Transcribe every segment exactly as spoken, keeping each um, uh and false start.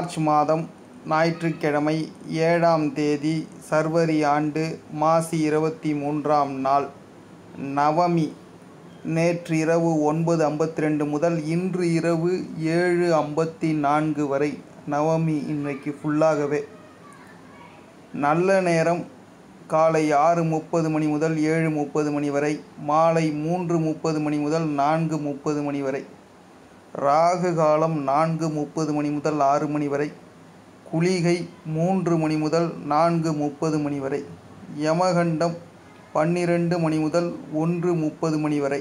March மாதம் ஞாயிற்றுக்கிழமை ஏழாம் தேதி சர்வரி ஆண்டு மாசி இருபத்தி மூன்றாம் நாள் நவமி. நேற்று இரவு ஒன்பது ஐம்பத்தி ரெண்டு முதல் இன்று இரவு ஏழு ஐம்பத்தி நான்கு வரை நவமி. இன்றைக்கு ஃபுல்லாகவே நல்ல நேரம் காலை ஆறு முப்பது மணி முதல் ஏழு முப்பது மணி வரை, மாலை மூன்று முப்பது மணி முதல் நான்கு முப்பது மணி வரை. ராகு காலம் நான்கு முப்பது மணி முதல் ஆறு மணி வரை. குளிகை மூன்று மணி முதல் நான்கு முப்பது மணி வரை. யமகண்டம் பன்னிரண்டு மணி முதல் ஒன்று முப்பது மணி வரை.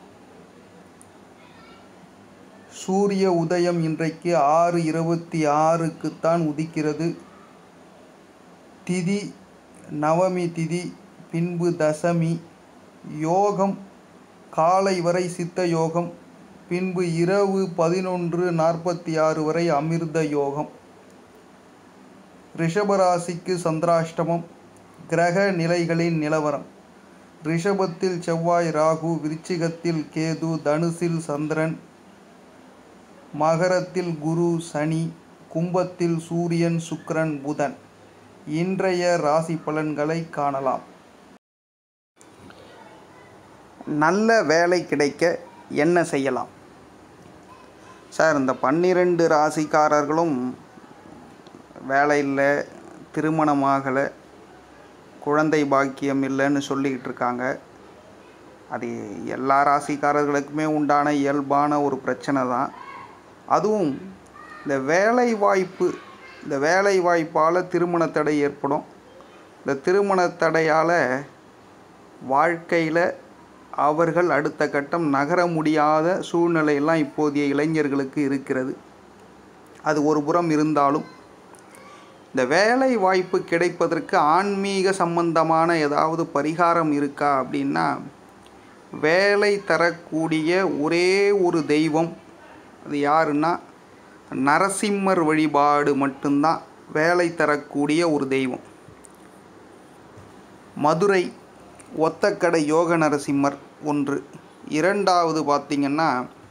சூரிய உதயம் இன்றைக்கு ஆறு இருபத்தி ஆறுக்குத்தான் உதிக்கிறது. திதி நவமி திதி, பின்பு தசமி. யோகம் காலை வரை சித்த யோகம், பின்பு இரவு பதினொன்று நாற்பத்தி ஆறு வரை அமிர்த யோகம். ரிஷபராசிக்கு சந்திராஷ்டமம். கிரக நிலைகளின் நிலவரம்: ரிஷபத்தில் செவ்வாய் ராகு, விருச்சிகத்தில் கேது, தனுசில் சந்திரன், மகரத்தில் குரு சனி, கும்பத்தில் சூரியன் சுக்கிரன் புதன். இன்றைய ராசி பலன்களை காணலாம். நல்ல வேலை கிடைக்க என்ன செய்யலாம் சார்? இந்த பன்னிரெண்டு ராசிக்காரர்களும் வேலை இல்லை, திருமணமாகலை, குழந்தை பாக்கியம் இல்லைன்னு சொல்லிக்கிட்டு இருக்காங்க. அது எல்லா ராசிக்காரர்களுக்குமே உண்டான இயல்பான ஒரு பிரச்சனை தான். அதுவும் இந்த வேலை வாய்ப்பு இந்த வேலை வாய்ப்பால் திருமண தடை ஏற்படும். இந்த திருமண தடையால் வாழ்க்கையில் அவர்கள் அடுத்த கட்டம் நகர முடியாத சூழ்நிலையெல்லாம் இப்போதைய இளைஞர்களுக்கு இருக்கிறது. அது ஒரு புறம் இருந்தாலும், இந்த வேலை வாய்ப்பு கிடைப்பதற்கு ஆன்மீக சம்பந்தமான ஏதாவது பரிகாரம் இருக்கா அப்படின்னா, வேலை தரக்கூடிய ஒரே ஒரு தெய்வம் அது யாருன்னா நரசிம்மர் வழிபாடு மட்டும்தான் வேலை தரக்கூடிய ஒரு தெய்வம். மதுரை ஒத்தக்கடை யோக நரசிம்மர் ஒன்று. இரண்டாவது பார்த்திங்கன்னா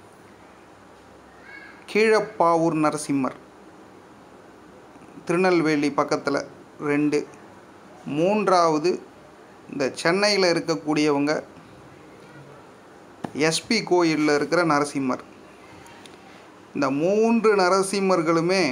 கீழப்பாவூர் நரசிம்மர் திருநெல்வேலி பக்கத்தில் ரெண்டு. மூன்றாவது இந்த சென்னையில் இருக்கக்கூடியவங்க எஸ்பி கோயிலில் இருக்கிற நரசிம்மர். இந்த மூன்று நரசிம்மர்களுமே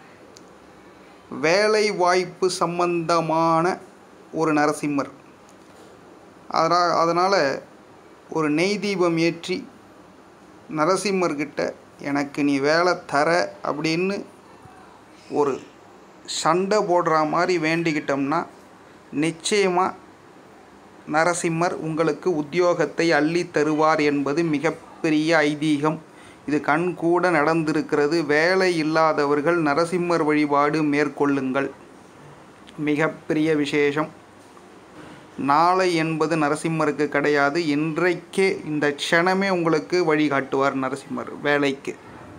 வேலை வாய்ப்பு சம்பந்தமான ஒரு நரசிம்மர். அதனால் அதனால் ஒரு நெய் தீபம் ஏற்றி நரசிம்மர்கிட்ட எனக்கு நீ வேலை தர அப்படின்னு ஒரு சண்டை போடுற மாதிரி வேண்டிக்கிட்டோம்னா நிச்சயமாக நரசிம்மர் உங்களுக்கு உத்தியோகத்தை அள்ளி தருவார் என்பது மிகப்பெரிய ஐதீகம். இது கண் கூட நடந்திருக்கிறது. வேலை இல்லாதவர்கள் நரசிம்மர் வழிபாடு மேற்கொள்ளுங்கள், மிகப்பெரிய விசேஷம். நாளை என்பது நரசிம்மருக்கு கிடையாது, இன்றைக்கே இந்த க்ஷணமே உங்களுக்கு வழிகாட்டுவார் நரசிம்மர் வேலைக்கு.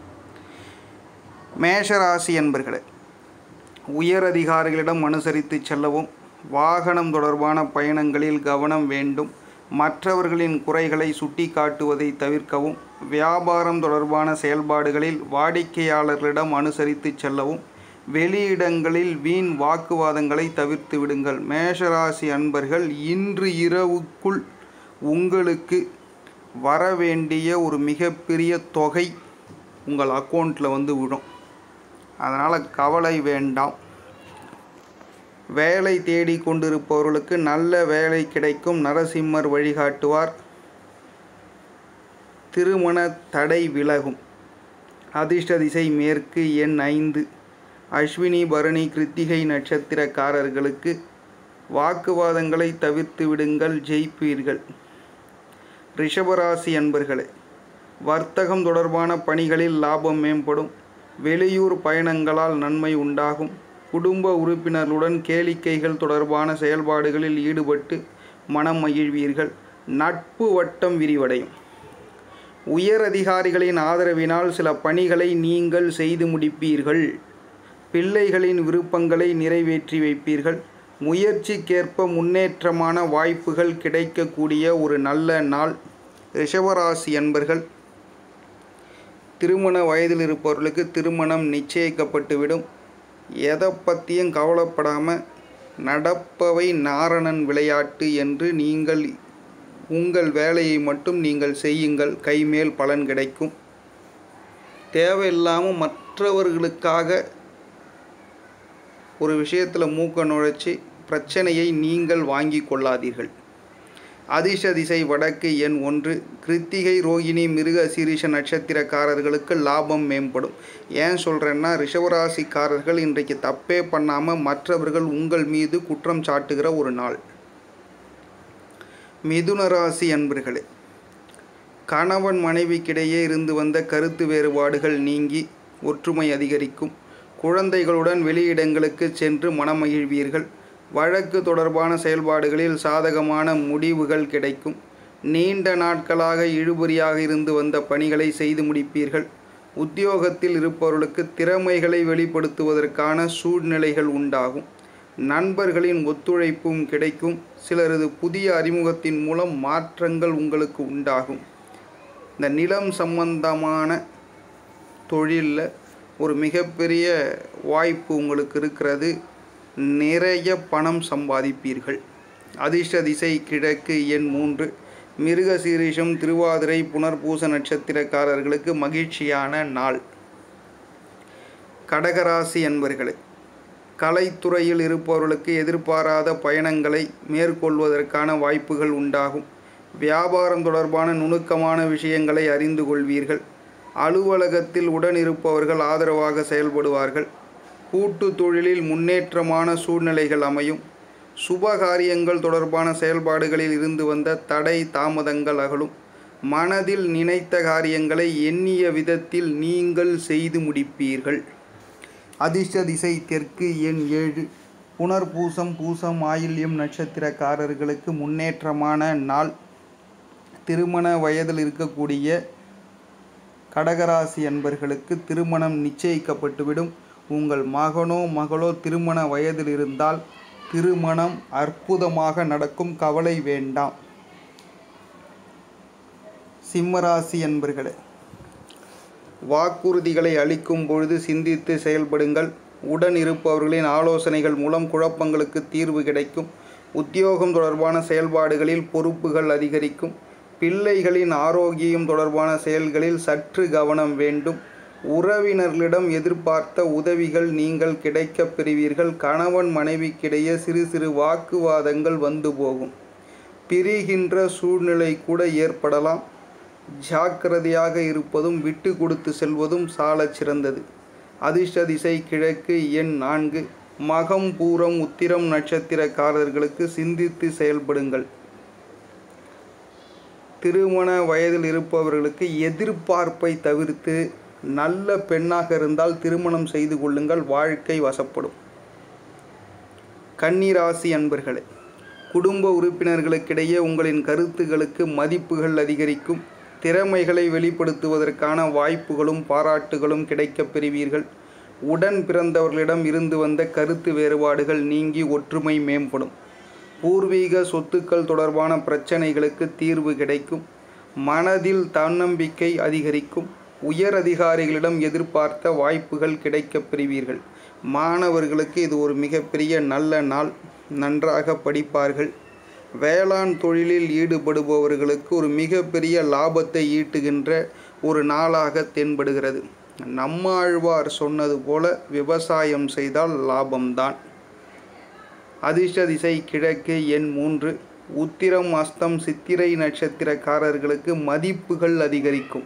மேஷராசி என்பர்களே, உயர் அதிகாரிகளிடம் அனுசரித்து செல்லவும், வாகனம் தொடர்பான பயணங்களில் கவனம் வேண்டும். மற்றவர்களின் குறைகளை சுட்டி காட்டுவதை தவிர்க்கவும், வியாபாரம் தொடர்பான செயல்பாடுகளில் வாடிக்கையாளர்களிடம் அனுசரித்து செல்லவும், வெளியிடங்களில் வீண் வாக்குவாதங்களை தவிர்த்து விடுங்கள். மேஷராசி அன்பர்கள், இன்று இரவுக்குள் உங்களுக்கு வரவேண்டிய ஒரு மிகப்பெரிய தொகை உங்கள் அக்கௌண்ட்டில் வந்து விடும். அதனால் கவலை வேண்டாம். வேலை தேடி கொண்டிருப்பவர்களுக்கு நல்ல வேலை கிடைக்கும், நரசிம்மர் வழிகாட்டுவார். திருமண தடை விலகும். அதிர்ஷ்ட திசை மேற்கு, எண் ஐந்து. அஸ்வினி பரணி கிருத்திகை நட்சத்திரக்காரர்களுக்கு வாக்குவாதங்களை தவிர்த்து விடுங்கள், ஜெயிப்பீர்கள். ரிஷபராசி அன்பர்களே, வர்த்தகம் தொடர்பான பணிகளில் லாபம் மேம்படும். வெளியூர் பயணங்களால் நன்மை உண்டாகும். குடும்ப உறுப்பினர்களுடன் கேளிக்கைகள் தொடர்பான செயல்பாடுகளில் ஈடுபட்டு மனம் மகிழ்வீர்கள். நட்பு வட்டம் விரிவடையும். உயர் அதிகாரிகளின் ஆதரவினால் சில பணிகளை நீங்கள் செய்து முடிப்பீர்கள். பிள்ளைகளின் விருப்பங்களை நிறைவேற்றி வைப்பீர்கள். முயற்சிக்கேற்ப முன்னேற்றமான வாய்ப்புகள் கிடைக்கக்கூடிய ஒரு நல்ல நாள். ரிஷபராசி என்பர்கள், திருமண வயதில் இருப்பவர்களுக்கு திருமணம் நிச்சயிக்கப்பட்டுவிடும். எதை பற்றியும் கவலைப்படாமல் நடப்பவை நாரணன் விளையாட்டு என்று நீங்கள் உங்கள் வேலையை மட்டும் நீங்கள் செய்யுங்கள். கைமேல் பலன் கிடைக்கும். தேவையில்லாமல் மற்றவர்களுக்காக ஒரு விஷயத்தில் மூக்க நுழைச்சி பிரச்சனையை நீங்கள் வாங்கி கொள்ளாதீர்கள். அதிர்ஷ்ட திசை வடக்கு, எண் ஒன்று. கிருத்திகை, ரோகிணி, மிருக சீரிஷ நட்சத்திரக்காரர்களுக்கு லாபம் மேம்படும். ஏன் சொல்கிறேன்னா, ரிஷவராசிக்காரர்கள் இன்றைக்கு தப்பே பண்ணாமல் மற்றவர்கள் உங்கள் மீது குற்றம் சாட்டுகிற ஒரு நாள். மிதுன ராசி அன்பர்களே, கணவன் மனைவிக்கிடையே இருந்து வந்த கருத்து வேறுபாடுகள் நீங்கி ஒற்றுமை அதிகரிக்கும். குழந்தைகளுடன் வெளியிடங்களுக்கு சென்று மனமகிழ்வீர்கள். வழக்கு தொடர்பான செயல்பாடுகளில் சாதகமான முடிவுகள் கிடைக்கும். நீண்ட நாட்களாக இழுபறியாக இருந்து வந்த பணிகளை செய்து முடிப்பீர்கள். உத்தியோகத்தில் இருப்பவர்களுக்கு திறமைகளை வெளிப்படுத்துவதற்கான சூழ்நிலைகள் உண்டாகும். நண்பர்களின் ஒத்துழைப்பும் கிடைக்கும். சிலரது புதிய அறிமுகத்தின் மூலம் மாற்றங்கள் உங்களுக்கு உண்டாகும். இந்த நிலம் சம்பந்தமான தொழிலில் ஒரு மிகப்பெரிய வாய்ப்பு உங்களுக்கு இருக்கிறது. நிறைய பணம் சம்பாதிப்பீர்கள். அதிர்ஷ்ட திசை கிழக்கு, எண் மூன்று. மிருக சீரிஷம், திருவாதிரை, புனர்பூச நட்சத்திரக்காரர்களுக்கு மகிழ்ச்சியான நாள். கடகராசி அன்பர்களே, கலைத்துறையில் இருப்பவர்களுக்கு எதிர்பாராத பயணங்களை மேற்கொள்வதற்கான வாய்ப்புகள் உண்டாகும். வியாபாரம் தொடர்பான நுணுக்கமான விஷயங்களை அறிந்து கொள்வீர்கள். அலுவலகத்தில் உடன் இருப்பவர்கள் ஆதரவாக செயல்படுவார்கள். கூட்டு தொழிலில் முன்னேற்றமான சூழ்நிலைகள் அமையும். சுபகாரியங்கள் தொடர்பான செயல்பாடுகளில் இருந்து வந்த தடை தாமதங்கள் அகலும். மனதில் நினைத்த காரியங்களை எண்ணிய விதத்தில் நீங்கள் செய்து முடிப்பீர்கள். அதிர்ஷ்ட திசை தெற்கு, எண் ஏழு. புனர்பூசம், பூசம், ஆயில்யம் நட்சத்திரக்காரர்களுக்கு முன்னேற்றமான நாள். திருமண வயதில் இருக்கக்கூடிய கடகராசி அன்பர்களுக்கு திருமணம் நிச்சயிக்கப்பட்டுவிடும். உங்கள் மகனோ மகளோ திருமண வயதில் இருந்தால் திருமணம் அற்புதமாக நடக்கும். கவலை வேண்டாம். சிம்மராசி அன்பர்களே, வாக்குறுதிகளை அளிக்கும் பொழுது சிந்தித்து செயல்படுங்கள். உடன் இருப்பவர்களின் ஆலோசனைகள் மூலம் குழப்பங்களுக்கு தீர்வு கிடைக்கும். உத்தியோகம் தொடர்பான செயல்பாடுகளில் பொறுப்புகள் அதிகரிக்கும். பிள்ளைகளின் ஆரோக்கியம் தொடர்பான செயல்களில் சற்று கவனம் வேண்டும். உறவினர்களிடம் எதிர்பார்த்த உதவிகள் நீங்கள் கிடைக்கப் பெறுவீர்கள். கணவன் மனைவிக்கிடையே சிறு சிறு வாக்குவாதங்கள் வந்து போகும். பிரிகின்ற சூழ்நிலை கூட ஏற்படலாம். ஜாக்கிரதையாக இருப்பதும் விட்டு கொடுத்து செல்வதும் சாலச் சிறந்தது. அதிர்ஷ்ட திசை கிழக்கு, எண் நான்கு. மகம், பூரம், உத்திரம் நட்சத்திரக்காரர்களுக்கு சிந்தித்து செயல்படுங்கள். திருமண வயதில் இருப்பவர்களுக்கு எதிர்பார்ப்பை தவிர்த்து நல்ல பெண்ணாக இருந்தால் திருமணம் செய்து கொள்ளுங்கள். வாழ்க்கை வசப்படும். கன்னிராசி அன்பர்களே, குடும்ப உறுப்பினர்களுக்கிடையே உங்களின் கருத்துகளுக்கு மதிப்புகள் அதிகரிக்கும். திறமைகளை வெளிப்படுத்துவதற்கான வாய்ப்புகளும் பாராட்டுகளும் கிடைக்கப் பெறுவீர்கள். உடன் பிறந்தவர்களிடம் இருந்து வந்த கருத்து வேறுபாடுகள் நீங்கி ஒற்றுமை மேம்படும். பூர்வீக சொத்துக்கள் தொடர்பான பிரச்சனைகளுக்கு தீர்வு கிடைக்கும். மனதில் தன்னம்பிக்கை அதிகரிக்கும். உயர் அதிகாரிகளிடம் எதிர்பார்த்த வாய்ப்புகள் கிடைக்கப் பெறுவீர்கள். மாணவர்களுக்கு இது ஒரு மிகப்பெரிய நல்ல நாள். நன்றாக படிப்பார்கள். வேளாண் தொழிலில் ஈடுபடுபவர்களுக்கு ஒரு மிகப்பெரிய லாபத்தை ஈட்டுகின்ற ஒரு நாளாக தென்படுகிறது. நம்மாழ்வார் சொன்னது போல விவசாயம் செய்தால் லாபம்தான். அதிர்ஷ்ட திசை கிழக்கு, எண் மூன்று. உத்திரம், அஸ்தம், சித்திரை நட்சத்திரக்காரர்களுக்கு மதிப்புகள் அதிகரிக்கும்.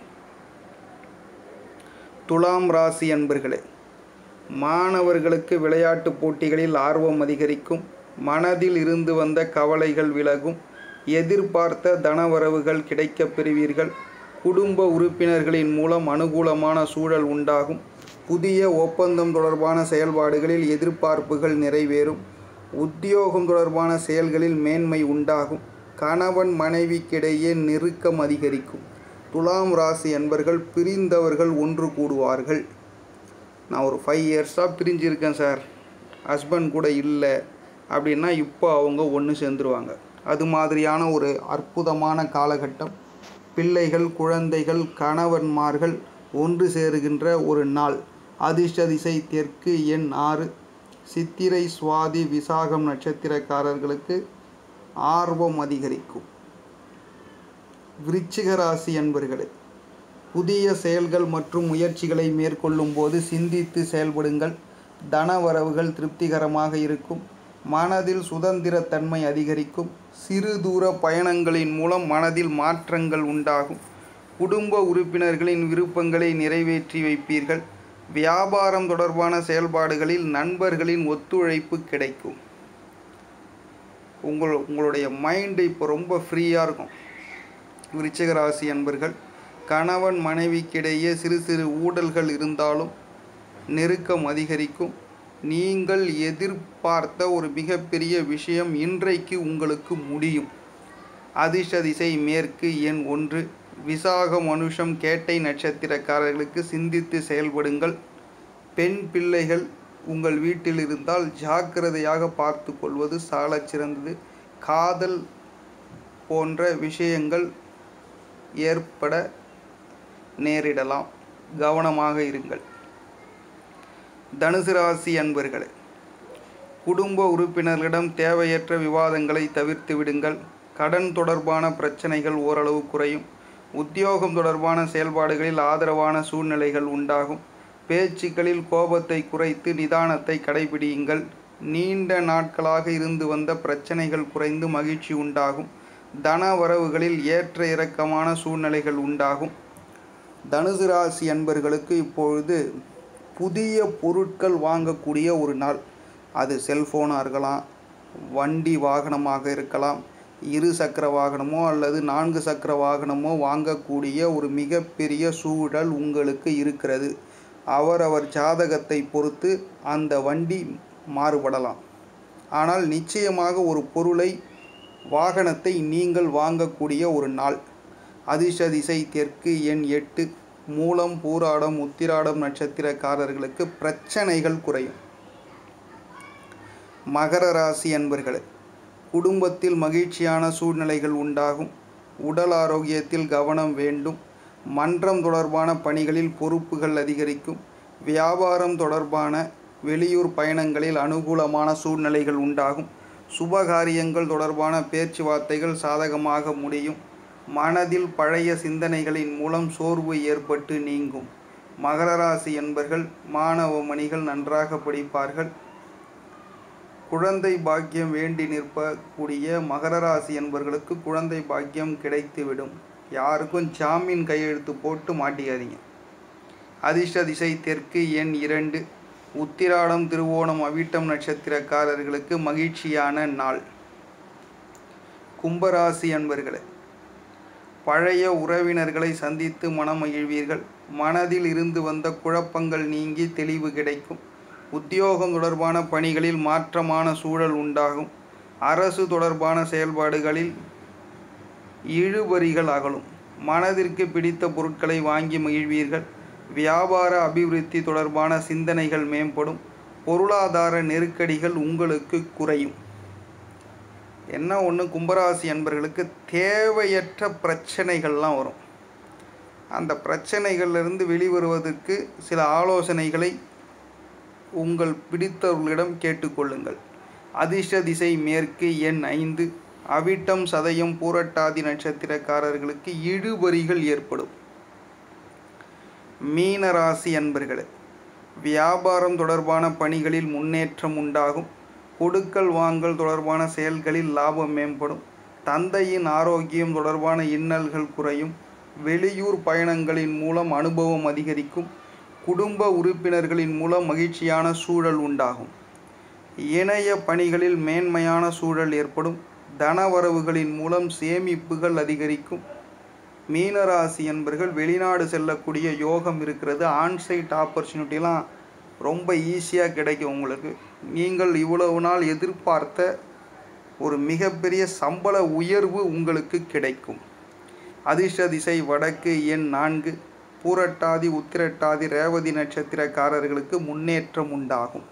துலாம் ராசி அன்பர்களே, மாணவர்களுக்கு விளையாட்டுப் போட்டிகளில் ஆர்வம் அதிகரிக்கும். மனதில் இருந்து வந்த கவலைகள் விலகும். எதிர்பார்த்த தனவரவுகள் கிடைக்கப் பெறுவீர்கள். குடும்ப உறுப்பினர்களின் மூலம் அனுகூலமான சூழல் உண்டாகும். புதிய ஒப்பந்தம் தொடர்பான செயல்பாடுகளில் எதிர்பார்ப்புகள் நிறைவேறும். உத்தியோகம் தொடர்பான செயல்களில் மேன்மை உண்டாகும். கணவன் மனைவிக்கிடையே நெருக்கம் அதிகரிக்கும். துலாம் ராசி அன்பர்கள், பிரிந்தவர்கள் ஒன்று கூடுவார்கள். நான் ஒரு ஃபைவ் இயர்ஸாக பிரிஞ்சிருக்கேன் சார், ஹஸ்பண்ட் கூட இல்லை அப்படின்னா இப்போ அவங்க ஒன்று சேர்ந்துருவாங்க. அது மாதிரியான ஒரு அற்புதமான காலகட்டம். பிள்ளைகள், குழந்தைகள், கணவன்மார்கள் ஒன்று சேருகின்ற ஒரு நாள். அதிர்ஷ்ட திசை தெற்கு, எண் ஆறு. சித்திரை, சுவாதி, விசாகம் நட்சத்திரக்காரர்களுக்கு ஆர்வம் அதிகரிக்கும். விருச்சிக ராசி அன்பர்களே, புதிய செயல்கள் மற்றும் முயற்சிகளை மேற்கொள்ளும் போது சிந்தித்து செயல்படுங்கள். தன வரவுகள் திருப்திகரமாக இருக்கும். மனதில் சுதந்திரத்தன்மை அதிகரிக்கும். சிறு தூர பயணங்களின் மூலம் மனதில் மாற்றங்கள் உண்டாகும். குடும்ப உறுப்பினர்களின் விருப்பங்களை நிறைவேற்றி வைப்பீர்கள். வியாபாரம் தொடர்பான செயல்பாடுகளில் நண்பர்களின் ஒத்துழைப்பு கிடைக்கும். உங்கள் உங்களுடைய மைண்டு இப்போ ரொம்ப ஃப்ரீயாக இருக்கும். விருச்சிக ராசி அன்பர்கள், கணவன் மனைவிக்கிடையே சிறு சிறு ஊடல்கள் இருந்தாலும் நெருக்கம் அதிகரிக்கும். நீங்கள் எதிர்பார்த்த ஒரு மிகப்பெரிய விஷயம் இன்றைக்கு உங்களுக்கு முடியும். அதிர்ஷ்ட திசை மேற்கு, எண் ஒன்று. விசாகம், அனுஷம், கேட்டை நட்சத்திரக்காரர்களுக்கு சிந்தித்து செயல்படுங்கள். பெண் பிள்ளைகள் உங்கள் வீட்டில் இருந்தால் ஜாக்கிரதையாக பார்த்து கொள்வது சாலச் சிறந்தது. காதல் போன்ற விஷயங்கள் ஏற்பட நேரிடலாம், கவனமாக இருங்கள். தனுசு ராசி அன்பர்களே, குடும்ப உறுப்பினர்களிடம் தேவையற்ற விவாதங்களை தவிர்த்து விடுங்கள். கடன் தொடர்பான பிரச்சனைகள் ஓரளவு குறையும். உத்தியோகம் தொடர்பான செயல்பாடுகளில் ஆதரவான சூழ்நிலைகள் உண்டாகும். பேச்சுக்களில் கோபத்தை குறைத்து நிதானத்தை கடைபிடியுங்கள். நீண்ட நாட்களாக இருந்து வந்த பிரச்சனைகள் குறைந்து மகிழ்ச்சி உண்டாகும். தன வரவுகளில் ஏற்ற இறக்கமான சூழ்நிலைகள் உண்டாகும். தனுசு ராசி அன்பர்களுக்கு இப்பொழுது புதிய பொருட்கள் வாங்கக்கூடிய ஒரு நாள். அது செல்ஃபோனாக இருக்கலாம், வண்டி வாகனமாக இருக்கலாம், இரு சக்கர வாகனமோ அல்லது நான்கு சக்கர வாகனமோ வாங்கக்கூடிய ஒரு மிகப்பெரிய சூழல் உங்களுக்கு இருக்கிறது. அவரவர் ஜாதகத்தை பொறுத்து அந்த வண்டி மாறுபடலாம். ஆனால் நிச்சயமாக ஒரு பொருளை, வாகனத்தை நீங்கள் வாங்கக்கூடிய ஒரு நாள். அதிர்ஷ்ட திசை தெற்கு, எண் எட்டு. மூலம், பூராடம், உத்திராடம் நட்சத்திரக்காரர்களுக்கு பிரச்சனைகள் குறையும். மகர ராசி அன்பர்களே, குடும்பத்தில் மகிழ்ச்சியான சூழ்நிலைகள் உண்டாகும். உடல் ஆரோக்கியத்தில் கவனம் வேண்டும். மன்றம் தொடர்பான பணிகளில் பொறுப்புகள் அதிகரிக்கும். வியாபாரம் தொடர்பான வெளியூர் பயணங்களில் அனுகூலமான சூழ்நிலைகள் உண்டாகும். சுபகாரியங்கள் தொடர்பான பேச்சுவார்த்தைகள் சாதகமாக முடியும். மனதில் பழைய சிந்தனைகளின் மூலம் சோர்வு ஏற்பட்டு நீங்கும். மகர ராசி என்பர்கள் மாணவ மணிகள் நன்றாக படிப்பார்கள். குழந்தை பாக்கியம் வேண்டி நிற்பக்கூடிய மகர ராசி என்பவர்களுக்கு குழந்தை பாக்கியம் கிடைத்துவிடும். யாருக்கும் ஜாமீன் கையெழுத்து போட்டு மாட்டிக்காதீங்க. அதிர்ஷ்ட திசை தெற்கு, எண் இரண்டு. உத்திராடம், திருவோணம், அவிட்டம் நட்சத்திரக்காரர்களுக்கு மகிழ்ச்சியான நாள். கும்பராசி அன்பர்களே, பழைய உறவினர்களை சந்தித்து மனம் மகிழ்வீர்கள். மனதில் இருந்து வந்த குழப்பங்கள் நீங்கி தெளிவு கிடைக்கும். உத்தியோகம் தொடர்பான பணிகளில் மாற்றமான சூழல் உண்டாகும். அரசு தொடர்பான செயல்பாடுகளில் இழுபறிகள் அகலும். மனதிற்கு பிடித்த பொருட்களை வாங்கி மகிழ்வீர்கள். வியாபார அபிவிருத்தி தொடர்பான சிந்தனைகள் மேம்படும். பொருளாதார நெருக்கடிகள் உங்களுக்கு குறையும். என்ன ஒன்று, கும்பராசி அன்பர்களுக்கு தேவையற்ற பிரச்சனைகள்லாம் வரும். அந்த பிரச்சனைகளிலிருந்து வெளிவருவதற்கு சில ஆலோசனைகளை உங்கள் பிடித்தவர்களிடம் கேட்டுக்கொள்ளுங்கள். அதிர்ஷ்ட திசை மேற்கு, எண் ஐந்து. அவிட்டம், சதயம், பூரட்டாதி நட்சத்திரக்காரர்களுக்கு இழுபறிகள் ஏற்படும். மீன ராசி அன்பர்களே, வியாபாரம் தொடர்பான பணிகளில் முன்னேற்றம் உண்டாகும். கொடுக்கல் வாங்கல் தொடர்பான செயல்களில் லாபம் மேம்படும். தந்தையின் ஆரோக்கியம் தொடர்பான இன்னல்கள் குறையும். வெளியூர் பயணங்களின் மூலம் அனுபவம் அதிகரிக்கும். குடும்ப உறுப்பினர்களின் மூலம் மகிழ்ச்சியான சூழல் உண்டாகும். இணைய பணிகளில் மேன்மையான சூழல் ஏற்படும். தனவரவுகளின் மூலம் சேமிப்புகள் அதிகரிக்கும். மீனராசி என்பர்கள் வெளிநாடு செல்லக்கூடிய யோகம் இருக்கிறது. ஆன்சைட் ஆப்பர்ச்சுனிட்டிலாம் ரொம்ப ஈஸியாக கிடைக்கும் உங்களுக்கு. நீங்கள் இவ்வளவு நாள் எதிர்பார்த்த ஒரு மிகப்பெரிய சம்பள உயர்வு உங்களுக்கு கிடைக்கும். அதிர்ஷ்ட திசை வடக்கு, எண் நான்கு. பூரட்டாதி, உத்திரட்டாதி, ரேவதி நட்சத்திரக்காரர்களுக்கு முன்னேற்றம் உண்டாகும்.